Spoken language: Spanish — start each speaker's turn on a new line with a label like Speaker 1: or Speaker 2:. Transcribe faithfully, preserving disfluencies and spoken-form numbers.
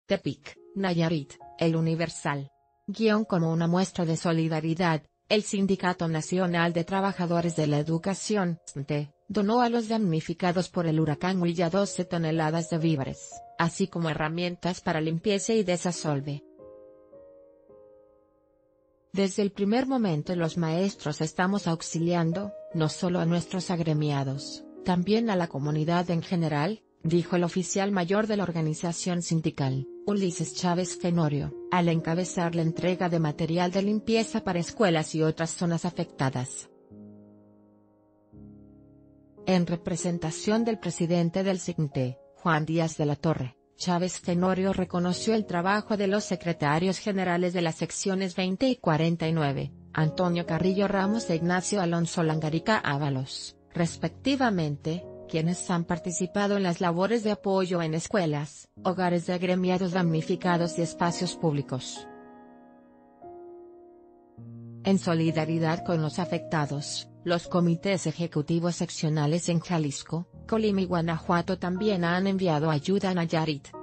Speaker 1: Tepic, Nayarit, El Universal. Guión como una muestra de solidaridad, el Sindicato Nacional de Trabajadores de la Educación, S N T E, donó a los damnificados por el huracán Huilla doce toneladas de víveres, así como herramientas para limpieza y desasolve. Desde el primer momento los maestros estamos auxiliando, no solo a nuestros agremiados, también a la comunidad en general, dijo el oficial mayor de la organización sindical, Ulises Chávez Fenorio, al encabezar la entrega de material de limpieza para escuelas y otras zonas afectadas. En representación del presidente del S N T E, Juan Díaz de la Torre, Chávez Fenorio reconoció el trabajo de los secretarios generales de las secciones veinte y cuarenta y nueve, Antonio Carrillo Ramos e Ignacio Alonso Langarica Ábalos, respectivamente, quienes han participado en las labores de apoyo en escuelas, hogares de agremiados damnificados y espacios públicos. En solidaridad con los afectados, los comités ejecutivos seccionales en Jalisco, Colima y Guanajuato también han enviado ayuda a Nayarit.